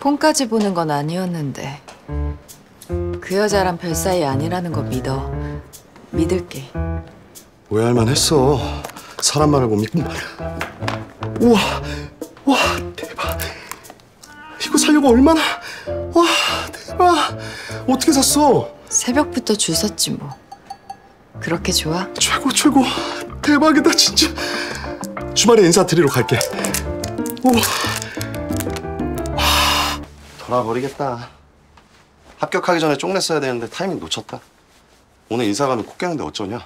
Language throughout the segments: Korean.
폰까지 보는 건 아니었는데 그 여자랑 별 사이 아니라는 거 믿어. 믿을게. 오해할만 했어. 사람 말을 못 믿고. 우와, 와 대박. 이거 사려고 얼마나. 와 대박. 어떻게 샀어? 새벽부터 줄 섰지 뭐. 그렇게 좋아? 최고 최고. 대박이다 진짜. 주말에 인사드리러 갈게. 우와. 돌아버리겠다. 합격하기 전에 쪽냈어야 되는데 타이밍 놓쳤다. 오늘 인사 가면 코 깨는데 어쩌냐?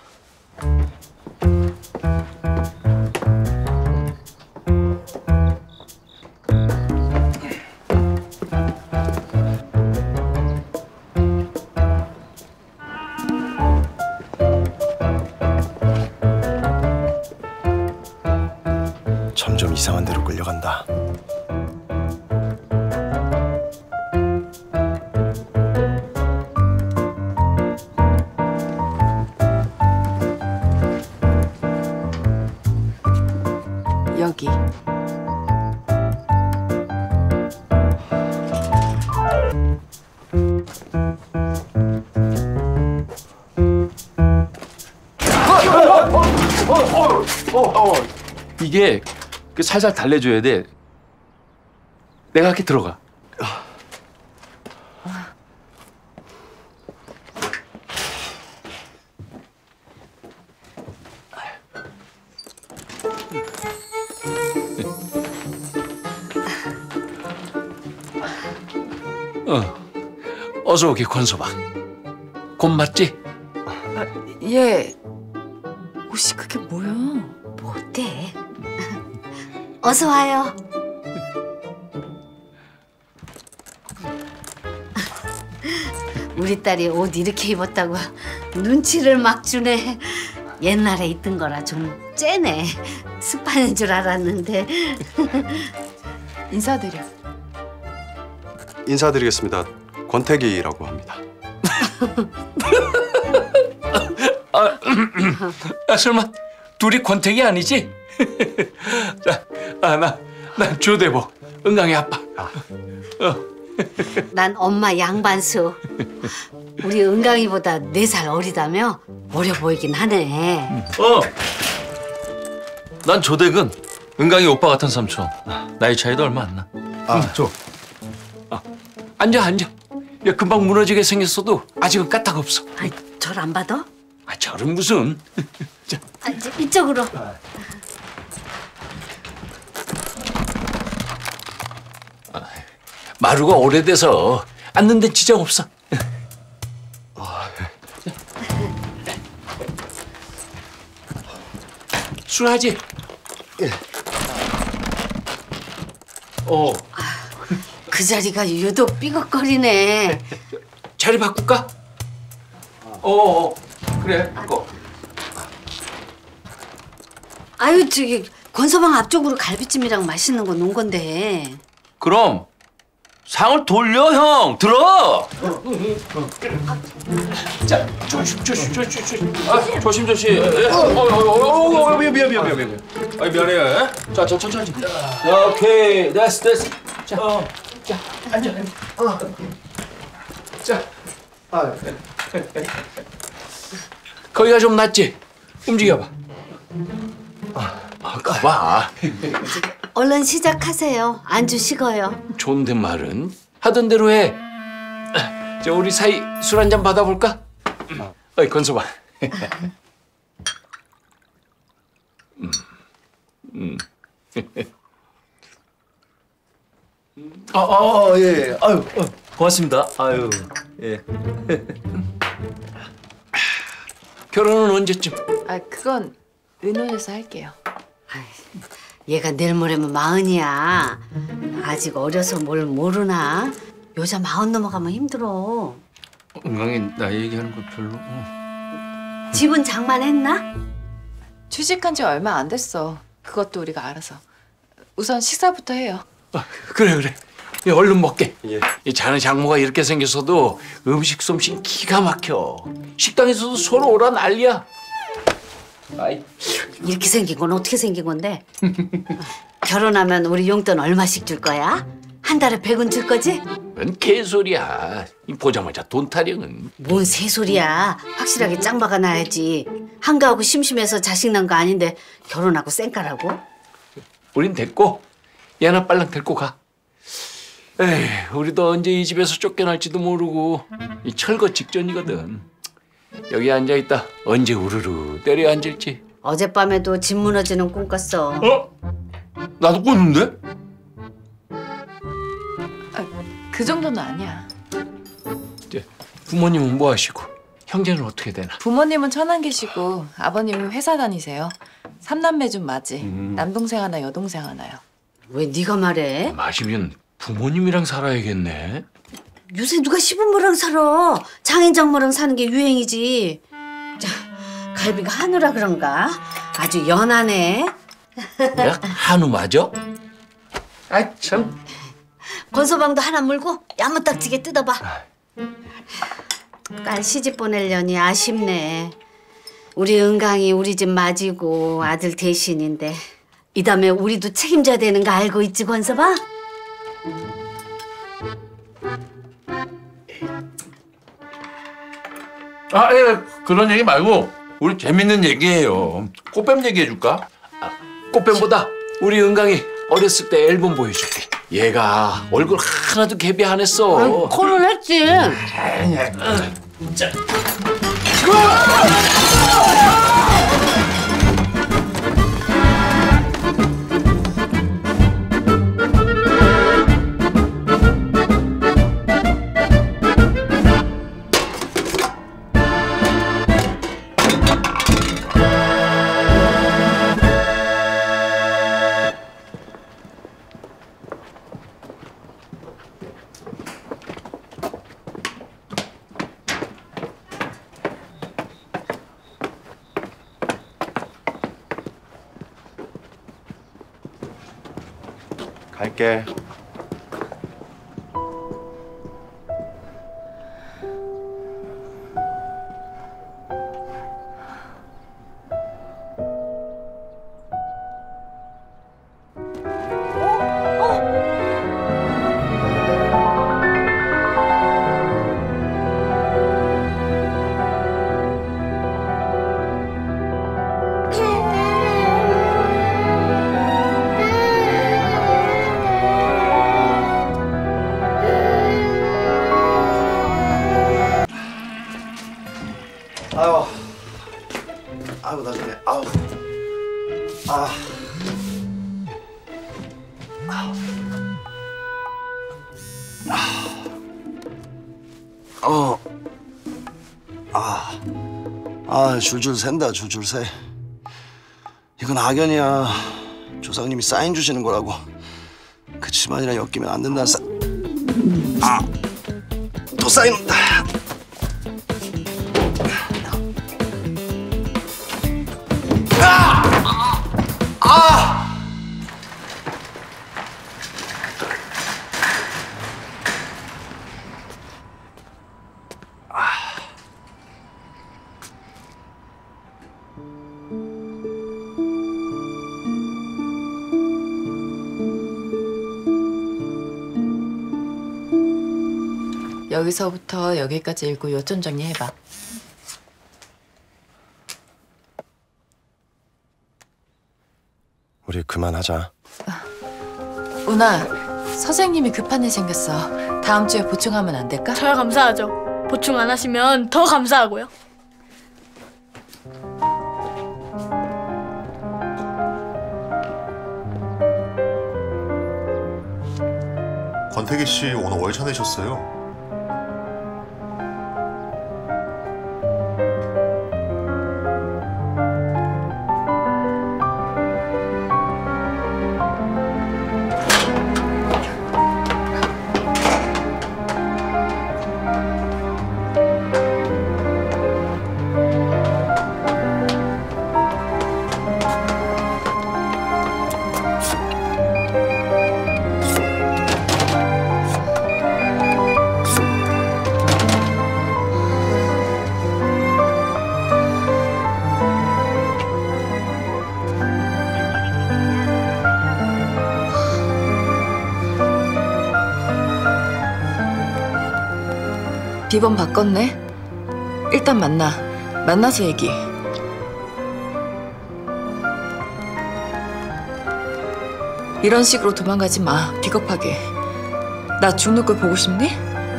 점점 이상한 데로 끌려간다. 여기. 이게 살살 달래줘야 돼. 내가 이렇게 들어가. 어서 오게 권소봐. 곰 맞지? 예. 옷이 그게 뭐야? 뭐 어때? 어서 와요. 우리 딸이 옷 이렇게 입었다고 눈치를 막 주네. 옛날에 있던 거라 좀 째네. 습관인 줄 알았는데. 인사드려. 인사드리겠습니다. 권태기라고 합니다. 설마 둘이 권태기 아니지? 자, 난 조대보, 은강의 아빠. 난 엄마 양반수. 우리 은강이보다 4살 어리다며? 어려 보이긴 하네. 난 조대근, 은강이 오빠 같은 삼촌. 나이 차이도 얼마 안 나. 앉아. 야, 금방 무너지게 생겼어도 아직은 까딱 없어. 아이, 절 안 받아? 저런 무슨. 자. 이쪽으로. 마루가 오래돼서 앉는 데 지장 없어. 술하지? 예. 그 자리가 유독 삐걱거리네. 자리 바꿀까? 그래, 바꿔. 아유, 저기 권서방 앞쪽으로 갈비찜이랑 맛있는 거 놓은 건데. 그럼 상을 돌려, 형. 들어. 자, 조심. 조심. 미안. 미안해. 자, 천천히. 오케이, 됐어. 자, 앉아. 자. 거기가 좀 낫지? 움직여봐. 가봐. 얼른 시작하세요. 안주 식어요. 좋은데 말은 하던 대로 해. 저 우리 사이 술 한 잔 받아볼까? 어이 건서봐. 예. 아유, 고맙습니다. 아유, 예. 결혼은 언제쯤? 그건 의논해서 할게요. 얘가 내일 모레면 40이야. 아직 어려서 뭘 모르나? 여자 40 넘어가면 힘들어. 은강이 나 얘기하는 거 별로. 집은 장만했나? 취직한 지 얼마 안 됐어. 그것도 우리가 알아서. 우선 식사부터 해요. 그래. 야, 얼른 먹게. 예. 이 자네 장모가 이렇게 생겼어도 음식 솜씨 기가 막혀. 식당에서도 서로 오라 난리야. 아이. 이렇게 생긴 건 어떻게 생긴 건데? 결혼하면 우리 용돈 얼마씩 줄 거야? 한 달에 100은 줄 거지? 뭔 개소리야. 이 보자마자 돈 타령은. 뭔 새소리야. 확실하게 짱박아 놔야지. 한가하고 심심해서 자식 난 거 아닌데 결혼하고 쌩까라고? 우린 됐고 얘나 빨랑 데리고 가. 에이, 우리도 언제 이 집에서 쫓겨날지도 모르고 이 철거 직전이거든. 여기 앉아있다 언제 우르르 내려앉을지. 어젯밤에도 집 무너지는 꿈 꿨어. 나도 꿨는데? 그 정도는 아니야. 이제 부모님은 뭐 하시고 형제는 어떻게 되나? 부모님은 천안 계시고 아버님은 회사 다니세요. 삼남매 중 맞이. 남동생 하나 여동생 하나요. 왜 네가 말해? 마시면 부모님이랑 살아야겠네. 요새 누가 시부모랑 살아. 장인 장모랑 사는 게 유행이지. 자, 갈비가 한우라 그런가? 아주 연하네. 내가 한우 맞아? 아 참. 권서방도 하나 물고 야무딱지게 뜯어봐. 딸 시집 보내려니 아쉽네. 우리 은강이 우리 집 맞이고 아들 대신인데 이 다음에 우리도 책임져야 되는 거 알고 있지, 권서방? 아, 예, 그런 얘기 말고 우리 재밌는 얘기해요. 꽃뱀 얘기해 줄까? 꽃뱀보다 우리 은강이 어렸을 때 앨범 보여줄게. 얘가 얼굴 하나도 개비 안 했어. 코는 했지. 갈게. 아유 나중에 아우 줄줄 샌다 줄줄 새. 이건 악연이야. 조상님이 사인 주시는 거라고. 그 집안이랑 엮이면 안 된다는 또 사인. 여기서부터 여기까지 읽고 요점 정리해봐. 우리 그만하자. 운아, 선생님이 급한 일 생겼어. 다음 주에 보충하면 안 될까? 저야 감사하죠. 보충 안 하시면 더 감사하고요. 권태기 씨 오늘 월차 내셨어요. 비번 바꿨네. 일단 만나서 얘기. 이런 식으로 도망가지 마. 비겁하게. 나 죽는 걸 보고 싶니?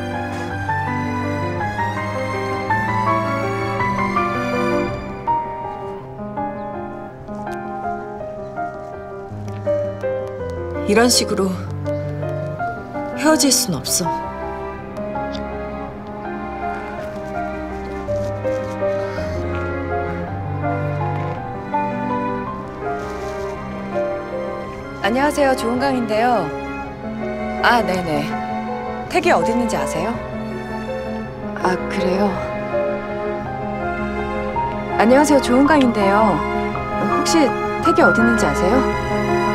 이런 식으로 헤어질 순 없어. 안녕하세요. 조은강인데요. 아, 네네. 택이 어디 있는지 아세요? 아, 그래요? 안녕하세요. 조은강인데요. 혹시 택이 어디 있는지 아세요?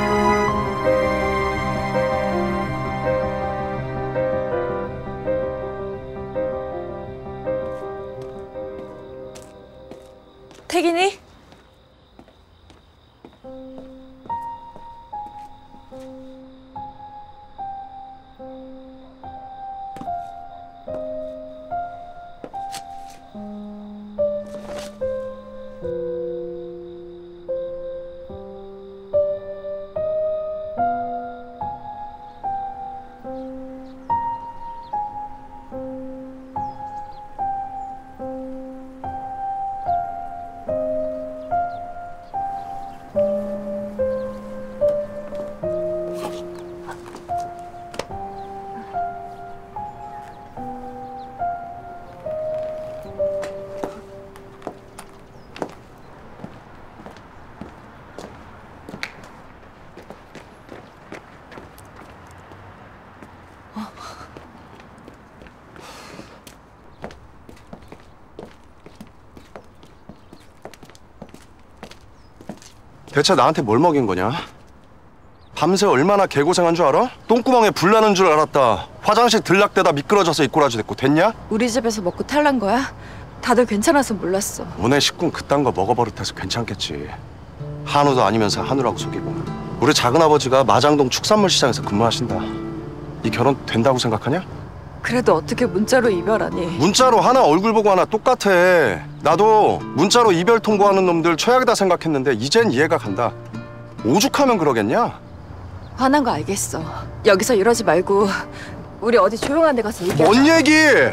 택이니? 대체 나한테 뭘 먹인 거냐? 밤새 얼마나 개고생한 줄 알아? 똥구멍에 불 나는 줄 알았다. 화장실 들락대다 미끄러져서 이꼬라지 됐고 됐냐? 우리 집에서 먹고 탈난 거야? 다들 괜찮아서 몰랐어. 너네 식구는 그딴 거 먹어버릇해서 괜찮겠지. 한우도 아니면서 한우라고 속이고. 우리 작은아버지가 마장동 축산물 시장에서 근무하신다. 이 결혼 된다고 생각하냐? 그래도 어떻게 문자로 이별하니? 문자로 하나 얼굴 보고 하나 똑같아. 나도 문자로 이별 통보하는 놈들 최악이다 생각했는데 이젠 이해가 간다. 오죽하면 그러겠냐? 화난 거 알겠어. 여기서 이러지 말고 우리 어디 조용한 데 가서 얘기하자. 뭔 얘기?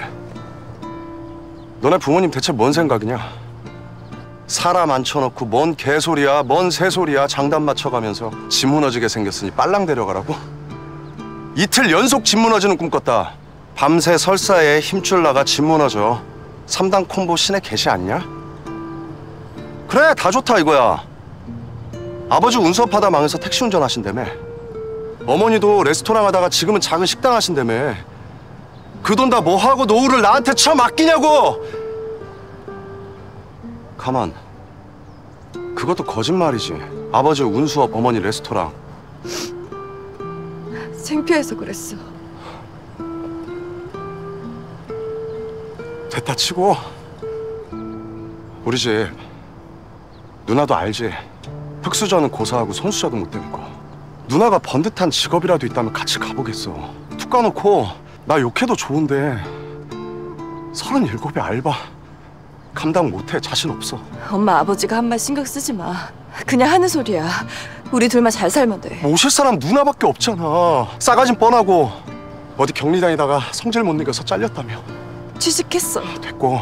너네 부모님 대체 뭔 생각이냐? 사람 앉혀놓고 뭔 개소리야 뭔 새소리야 장단 맞춰가면서 집 무너지게 생겼으니 빨랑 데려가라고? 이틀 연속 집 무너지는 꿈 꿨다. 밤새 설사에 힘줄 나가 집 무너져. 3단 콤보 신의 계시 아니냐? 그래 다 좋다 이거야. 아버지 운수업하다 망해서 택시 운전하신다며. 어머니도 레스토랑 하다가 지금은 작은 식당 하신다며. 그 돈 다 뭐하고 노후를 나한테 처맡기냐고. 가만. 그것도 거짓말이지. 아버지 운수업 어머니 레스토랑. 창피해서 그랬어. 됐다 치고 우리 집 누나도 알지? 특수저는 고사하고 손수저도 못 되는 거. 누나가 번듯한 직업이라도 있다면 같이 가보겠어. 툭 까놓고 나 욕해도 좋은데 37에 알바 감당 못해. 자신 없어. 엄마 아버지가 한 말 신경 쓰지 마. 그냥 하는 소리야. 우리 둘만 잘 살면 돼. 모실 사람 누나밖에 없잖아. 싸가진 뻔하고 어디 격리 다니다가 성질 못 이겨서 잘렸다며. 취직했어. 됐고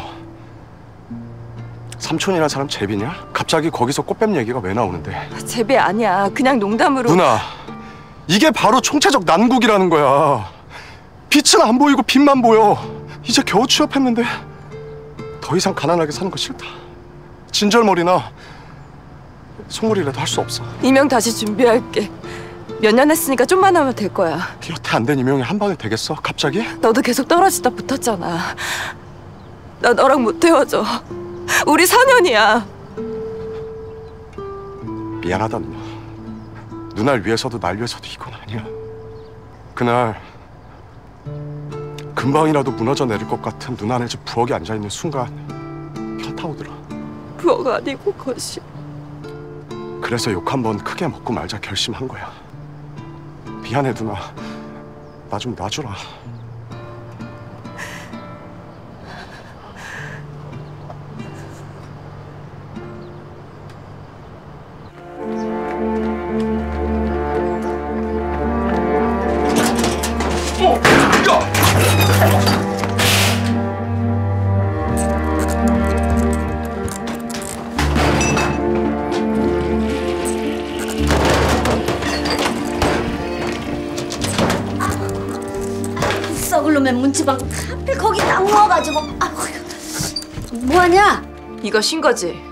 삼촌이란 사람 제비냐? 갑자기 거기서 꽃뱀 얘기가 왜 나오는데? 제비 아니야. 그냥 농담으로. 누나, 이게 바로 총체적 난국이라는 거야. 빛은 안 보이고 빛만 보여. 이제 겨우 취업했는데 더 이상 가난하게 사는 거 싫다. 진절머리나 속물이라도 할 수 없어. 이명 다시 준비할게. 몇 년 했으니까 좀만 하면 될 거야. 여태 안 된 이명이 한 방에 되겠어? 갑자기? 너도 계속 떨어지다 붙었잖아. 나 너랑 못 헤어져. 우리 4년이야. 미안하다 누나. 누나를 위해서도 날 위해서도 이건 아니야. 그날 금방이라도 무너져 내릴 것 같은 누나네 집 부엌에 앉아있는 순간 현타 오더라. 부어가 아니고 거실. 그래서 욕 한 번 크게 먹고 말자 결심한 거야. 미안해 누나. 나 좀 놔주라. 이놈의 문지방 하필 거기 딱 넣어가지고. 아이고, 뭐하냐? 이거 신 거지?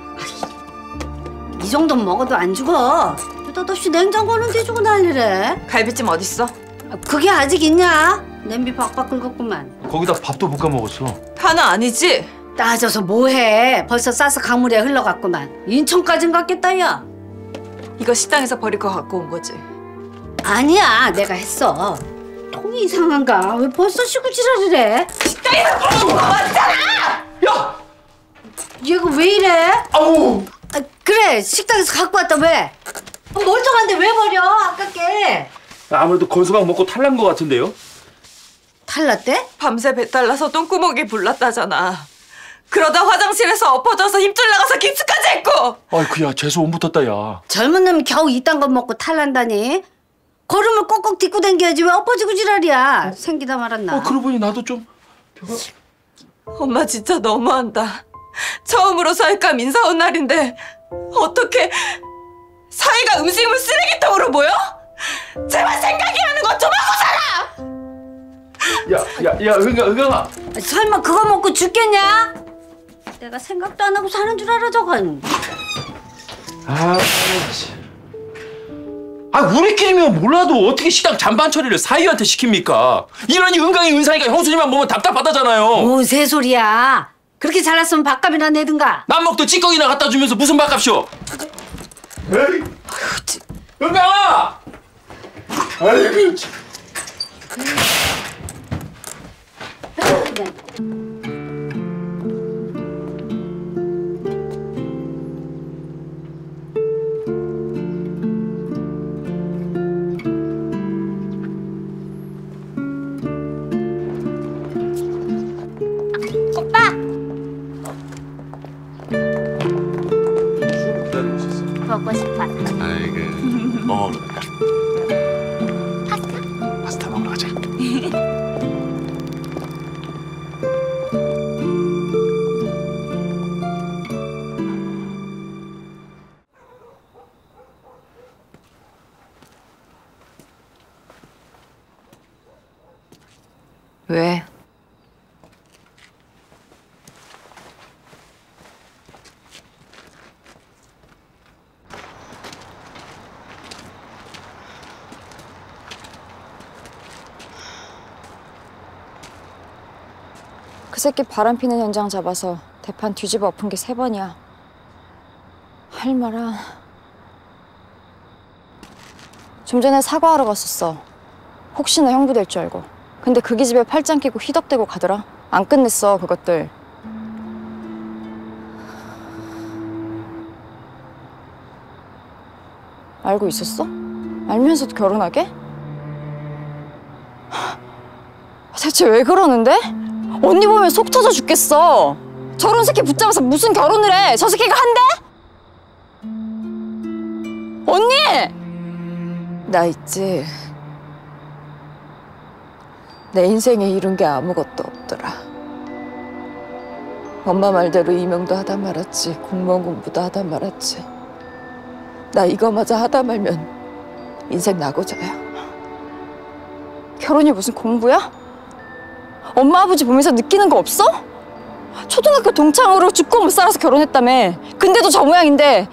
이 정도는 먹어도 안 죽어. 느닷없이 냉장고는 뒤주고 난리래. 갈비찜 어딨어? 그게 아직 있냐? 냄비 박박 긁었구만. 거기다 밥도 볶아 먹었어. 하나 아니지? 따져서 뭐해? 벌써 싸서 강물에 흘러갔구만. 인천까진 갔겠다, 야. 이거 식당에서 버릴 거 갖고 온 거지? 아니야, 내가 했어. 통이 이상한가? 왜 벌써 시구지랄을 해? 식당에서 버린 거 맞잖아! 야! 얘가 왜 이래? 아우! 그래, 식당에서 갖고 왔다, 왜? 멀쩡한데 왜 버려? 아깝게. 아무래도 건수막 먹고 탈난 것 같은데요? 탈났대? 밤새 배탈 나서 똥구멍이 불났다잖아. 그러다 화장실에서 엎어져서 힘줄 나가서 깁스까지 했고. 아이쿠야, 재수 온 붙었다, 야. 젊은 놈이 겨우 이딴 거 먹고 탈난다니? 걸음을 꼭꼭 딛고 댕겨야지 왜 엎어지고 지랄이야. 생기다 말았나. 그러고 보니 나도 좀... 엄마 진짜 너무한다. 처음으로 사위감 인사 온 날인데 어떻게 사위가 음식물 쓰레기통으로 보여? 제발 생각이라는 것 좀 하고 살아! 야, 은경아. 설마 그거 먹고 죽겠냐? 내가 생각도 안 하고 사는 줄 알아, 저건. 우리끼리면 몰라도 어떻게 식당 잔반 처리를 사위한테 시킵니까? 이러니 은강이 은사니까 형수님만 보면 답답하다잖아요. 뭔 새소리야. 그렇게 잘났으면 밥값이나 내든가. 남 먹도 찌꺼기나 갖다 주면서 무슨 밥값이오? 에이, 은강아! 아이고, 오빠! 먹고 싶어. 아이고. 파스타 먹으러 가자. 왜? 그 새끼 바람피는 현장 잡아서 대판 뒤집어 엎은 게 3번이야. 할 말아. 좀 전에 사과하러 갔었어. 혹시나 형부 될 줄 알고. 근데 그 기집애 팔짱 끼고 휘덕대고 가더라. 안 끝냈어, 그것들. 알고 있었어? 알면서도 결혼하게? 대체 왜 그러는데? 언니 보면 속 터져 죽겠어. 저런 새끼 붙잡아서 무슨 결혼을 해? 저 새끼가 한대? 언니! 나 있지. 내 인생에 이룬 게 아무것도 없더라. 엄마 말대로 임용도 하다 말았지. 공무원 공부도 하다 말았지. 나 이거마저 하다 말면 인생 나고자야. 결혼이 무슨 공부야? 엄마 아버지 보면서 느끼는 거 없어? 초등학교 동창으로 죽고 못 살아서 결혼했다며. 근데도 저 모양인데.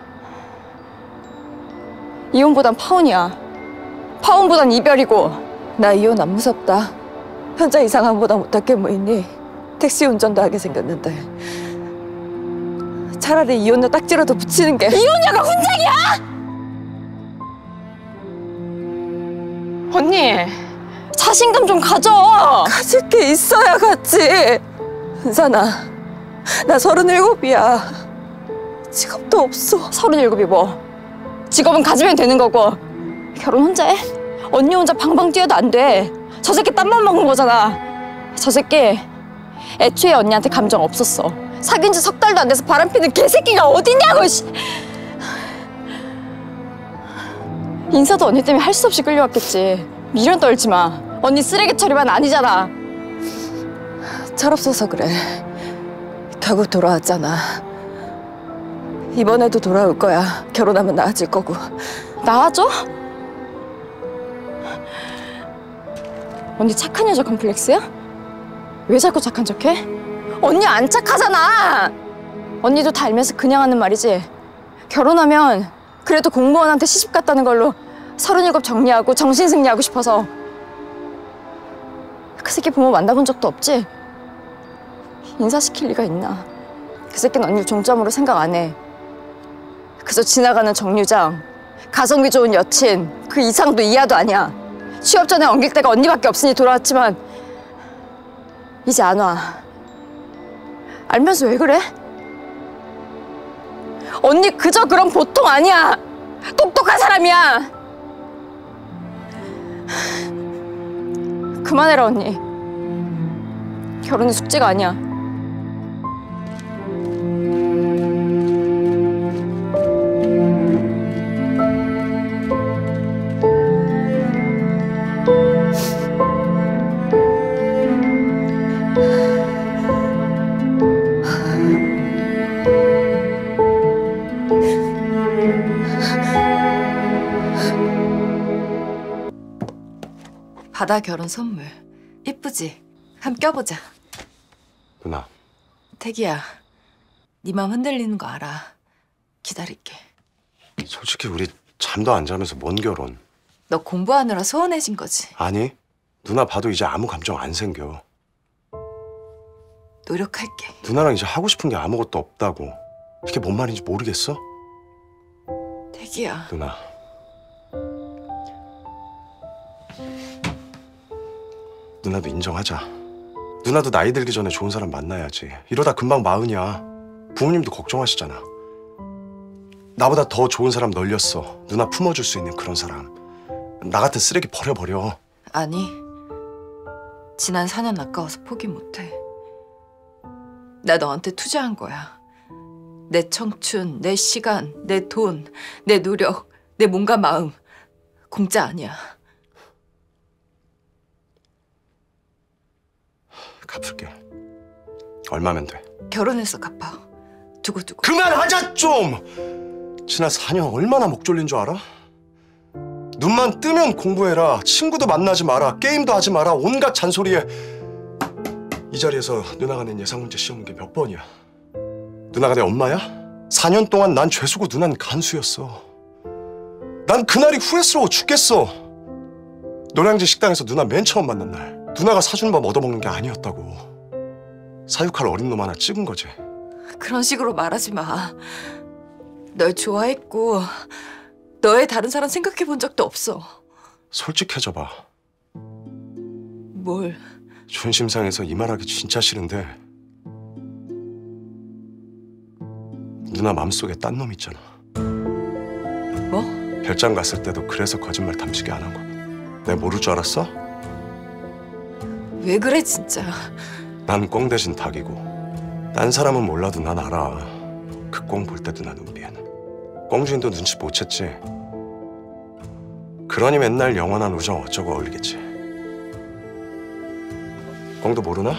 이혼보단 파혼이야. 파혼보단 이별이고. 나 이혼 안 무섭다. 현자 이상한보다 못할 게 뭐 있니? 택시 운전도 하게 생겼는데. 차라리 이혼녀 딱지라도 붙이는 게. 이혼녀가 훈장이야! 언니, 자신감 좀 가져. 가질 게 있어야 갖지. 은산아, 나 37이야. 직업도 없어. 37이 뭐? 직업은 가지면 되는 거고. 결혼 혼자 해? 언니 혼자 방방 뛰어도 안 돼. 저 새끼 땀만 먹은 거잖아. 저 새끼 애초에 언니한테 감정 없었어. 사귄 지 3달도 안 돼서 바람피는 개새끼가 어딨냐고. 인사도 언니 때문에 할 수 없이 끌려왔겠지. 미련 떨지 마. 언니 쓰레기 처리만 아니잖아. 철없어서 그래. 결국 돌아왔잖아. 이번에도 돌아올 거야. 결혼하면 나아질 거고. 나아져? 언니 착한 여자 컴플렉스야? 왜 자꾸 착한 척해? 언니 안 착하잖아. 언니도 다 알면서 그냥 하는 말이지. 결혼하면 그래도 공무원한테 시집 갔다는 걸로 37 정리하고 정신 승리하고 싶어서. 그 새끼 부모 만나본 적도 없지? 인사시킬 리가 있나? 그 새끼는 언니를 종점으로 생각 안 해. 그저 지나가는 정류장, 가성비 좋은 여친, 그 이상도 이하도 아니야. 취업 전에 엉길 데가 언니밖에 없으니 돌아왔지만 이제 안 와. 알면서 왜 그래? 언니 그저 그런 보통 아니야. 똑똑한 사람이야. 그만해라 언니. 결혼은 숙제가 아니야. 바다 결혼 선물. 이쁘지? 한번 껴보자. 누나. 태기야, 네 맘 흔들리는 거 알아. 기다릴게. 솔직히 우리 잠도 안 자면서 뭔 결혼? 너 공부하느라 소원해진 거지? 아니, 누나 봐도 이제 아무 감정 안 생겨. 노력할게. 누나랑 이제 하고 싶은 게 아무것도 없다고. 이게 뭔 말인지 모르겠어? 태기야. 누나. 누나도 인정하자. 누나도 나이 들기 전에 좋은 사람 만나야지. 이러다 금방 마흔이야. 부모님도 걱정하시잖아. 나보다 더 좋은 사람 널렸어. 누나 품어줄 수 있는 그런 사람. 나 같은 쓰레기 버려버려. 아니, 지난 4년 아까워서 포기 못해. 나 너한테 투자한 거야. 내 청춘, 내 시간, 내 돈, 내 노력, 내 몸과 마음. 공짜 아니야. 갚을게. 얼마면 돼? 결혼해서 갚아. 두고두고. 그만하자 좀! 지난 4년 얼마나 목 졸린 줄 알아? 눈만 뜨면 공부해라. 친구도 만나지 마라. 게임도 하지 마라. 온갖 잔소리에 이 자리에서 누나가 낸 예상문제 시험 본 게 몇 번이야. 누나가 내 엄마야? 4년 동안 난 죄수고 누난 간수였어. 난 그날이 후회스러워 죽겠어. 노량진 식당에서 누나 맨 처음 만난 날 누나가 사주는 밥 얻어먹는 게 아니었다고. 사육할 어린 놈 하나 찍은 거지. 그런 식으로 말하지 마. 널 좋아했고 너의 다른 사람 생각해 본 적도 없어. 솔직해져 봐. 뭘? 존심상에서 이 말하기 진짜 싫은데 누나 맘속에 딴 놈 있잖아. 뭐? 별장 갔을 때도 그래서 거짓말 탐지게 안 한 거. 내가 모를 줄 알았어? 왜 그래 진짜. 난 꽁 대신 닭이고 딴 사람은 몰라도 난 알아. 그 꽁 볼 때도 난 은비에는. 꽁주인도 눈치 못 챘지. 그러니 맨날 영원한 우정 어쩌고 어울리겠지. 꽁도 모르나?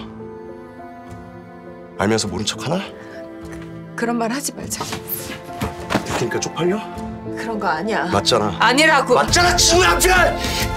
알면서 모른 척하나? 그런 말 하지 말자. 그러니까 쪽팔려? 그런 거 아니야. 맞잖아. 아니라고. 맞잖아, 친구 양편!